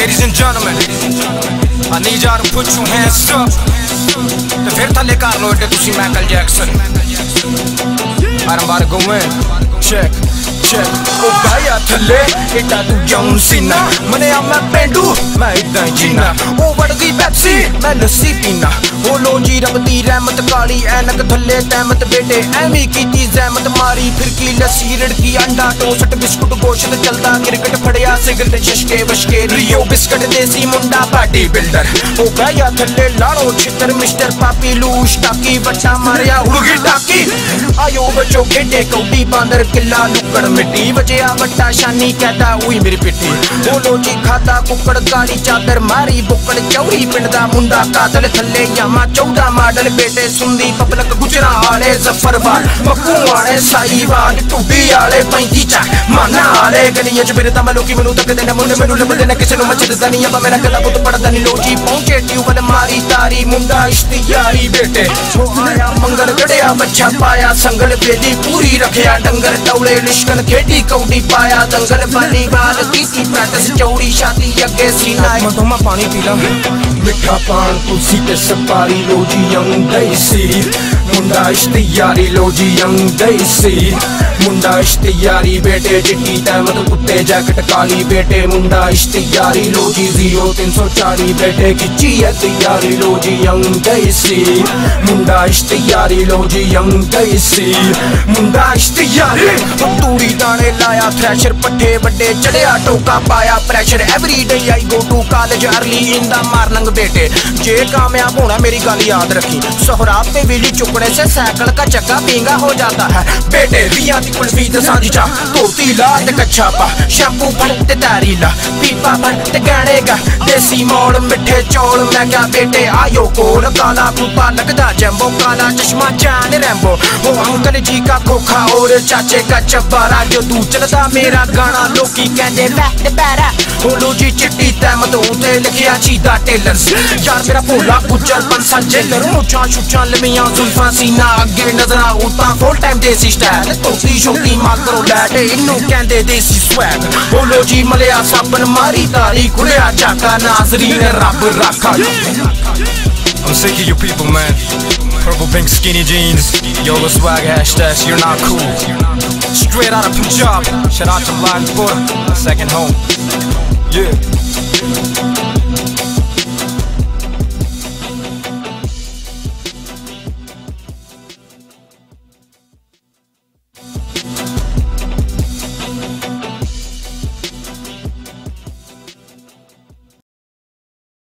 Ladies and gentlemen, I need y'all to put your hands up. ਤੇ ਫਿਰ ਥੱਲੇ ਕਰ ਲੋ ਏਡੇ ਤੁਸੀਂ Michael Jackson. I'm about to go in. Check. ਉਹ ਗਾਇਆ ਥੱਲੇ ਏਡਾ ਤੂੰ ਜੌਨ ਸੀਨਾ ਮਨਿਆ ਮੈਂ ਪੈਂਡੂ ਮੈਂ ਇਦਾਂ ਜੀਨਾ ਉਹ ਵੜ ਗਈ ਪੈਪਸੀ ਮੈਂ ਲੱਸੀ ਪੀਨਾ ਉਹ ਲੋਜੀ ਰੱਬ ਦੀ ਰਹਿਮਤ ਕਾਲੀ ਐਨਕ ਥੱਲੇ ਤਹਿਮਤ ਬੇਟੇ ਐਵੇਂ ਕੀਤੀ ਜ਼ਹਿਮਤ ਮਾਰੀ ਫਿਰ ਕੀ ਲੱਸੀ ਰੜਕੀ ਅੰਡਾ ਟੋਸਟ ਬਿਸਕੁਟ ਗੋਸ਼ਤ ਚੱਲਦਾ ਕ੍ਰਿਕਟ ਫੜਿਆ ਸਿਗਰਟ ਸ਼ਸ਼ਕੇ ਵਸ਼ਕੇ ਰੀਓ ਬਿਸਕਟ ਦੇਸੀ ਮੁੰਡਾ ਬਾਡੀ ਬਿਲਡਰ ਉਹ ਗਾਇਆ ਥੱਲੇ ਲਾੜੋ ਛਿੱਤਰ ਮਿਸਟਰ ਪਾਪੀ ਲੂਸ਼ ਟਾਕੀ ਬੱਚਾ ਮਾਰਿਆ ਉੜਗੀ ਟਾਕੀ ਆਇਓ ਬੱਚੋ ਖੇਡੇ ਕੌਡੀ ਬਾਂਦਰ ਕਿੱਲਾ ਲੁੱਕੜ ਮਿੱਟੀ ਬਚਿਆ ਵੱਡਾ ਸ਼ਾਨੀ ਕਹਦਾ ਉਈ ਮੇਰੀ ਪਿੱਟੀ ਬੋਲੋ ਜੀ ਖਾਦਾ ਕੁੱਕੜ ਕਾਲੀ ਚਾਦਰ ਮਾਰੀ ਬੁੱਕੜ ਚੌਰੀ ਪਿੰਡ ਦਾ ਮੁੰਡਾ ਕਾਤਲ ਥੱਲੇ ਯਾਮਾ 14 ਮਾਡਲ ਬੇਟੇ ਸੁੰਦੀ ਪਬਲਿਕ ਗੁਜਰਾ ਵਾਲੇ ਜ਼ਫਰਵਾਲ ਮੱਕੂ ਵਾਲੇ ਸਾਈਵਾਲ ਟੁੱਡੀ ਵਾਲੇ 35 ਚ ਮਾਨਾ ਵਾਲੇ ਗਲੀਆਂ ਚ ਮੇਰੇ ਤਾਂ ਮੈਂ ਲੋਕੀ ਮੈਨੂੰ ਤੱਕਦੇ ਨੇ ਮੁੰਡੇ ਮੈਨੂੰ ਲੱਭਦੇ ਨੇ ਕਿਸੇ ਨੂੰ ਮੱਚਦਾ ਨਹੀਂ ਆਪਾਂ ਮੇਰਾ ਕੱਲਾ ਪੁੱਤ ਪੜਦਾ ਨਹੀਂ ਲੋਜੀ ਪਹੁੰਚੇ ਟਿਊਬਲ ਮਾਰੀ ਤਾਰੀ ਮੁੰਡਾ ਇਸ਼ਤਿਆਰੀ ਬੇਟੇ ਆਇਆ ਮੰਗਲ ਗੜਿਆ ਬੱਚਾ ਪਾਇਆ ਸੰਗਲ ਬੇਦੀ ਪੂਰੀ ਰੱਖਿਆ ਡੰਗਰ ਟੌਲੇ ਲਿਸ਼ਕਣ ਖੇਡੀ ਕੌਡੀ ਪਾਇਆ ਦੰਗਲ ਬਾਲੀ ਬਾਲ ਕੀਤੀ ਪ੍ਰੈਕਟਿਸ ਚੌੜੀ ਛਾਤੀ ਅੱਗੇ ਸੀਨਾ ਮੈਂ ਪਾਣੀ ਪੀ ਲਾਂ ਮਿੱਠਾ ਪਾਨ ਤੁਲਸੀ ਤੇ ਸਪਾਰੀ ਲੋਜੀ ਯੰਗ ਦੇਸੀ ਮੁੰਡਾ ਇਸ਼ਤਿਆਰੀ ਲੋਜੀ ਯੰਗ ਦੇਸੀ ਮੁੰਡਾ ਇਸ਼ਤਿਆਰੀ ਬੇਟੇ ਚਿੱਟੀ ਤਹਿਮਤ ਕੁੱਤੇ ਜੈਕਟ ਕਾਲੀ ਬੇਟੇ ਮੁੰਡਾ ਇਸ਼ਤਿਆਰੀ ਲੋਜੀ 0340 ਬੇਟੇ ਖਿੱਚੀ ਐ ਤਿਆਰੀ ਲੋਜੀ ਯੰਗ ਦੇਸੀ ਮੁੰਡਾ ਇਸ਼ਤਿਆਰੀ ਲੋਜੀ ਯੰਗ ਦੇਸੀ ਮੁੰਡਾ ਇਸ਼ਤਿਆਰੀ ਤੂੜੀ ਦਾਣੇ ਲਾਇਆ ਥ੍ਰੈਸ਼ਰ ਪੱਠੇ ਵੱਡੇ ਚੜਿਆ ਟੋਕਾ ਪਾਇਆ pressure every day I go to college early in the morning बेटे जे कामयाब होना मेरी गल याद रखी सोहराब पे बिजली चुकने से साइकिल का चक्का पींगा हो जाता है बेटे रिया दी कुल्फी ते सांझी चा धोती ला ते कच्छा पा शैम्पू भर ते तारी ला पीपा भर ते गहने गा देसी मोड़ मिठे चौल मैं क्या बेटे आयो कोल काला कुपा लगदा जंबो काला चश्मा जान रैम्बो वो अंकल जी का खोखा और चाचे का चब्बारा जो तू चलदा मेरा गाना लोकी कहंदे बैठ पैरा बोलो जी चिट्टी तहमत होते लिखिया चीदा टेलर यार मेरा भोला गुज्जर पंसा जेलर मुछां छुछां लमियां जुल्फां सीना अगे नजरा उतां फुल टाइम देसी स्टाइल धोती शोती माकरो लैट इन्नू कहंदे देसी स्वैग बोलो जी मलिया साबन मारी तारी खुलिया चाका नाजरीन रब राखा I'm sick of you people man purple pink skinny jeans YOLO swag hashtags you're not cool straight out of Punjab shout out to Lanpur second home yeah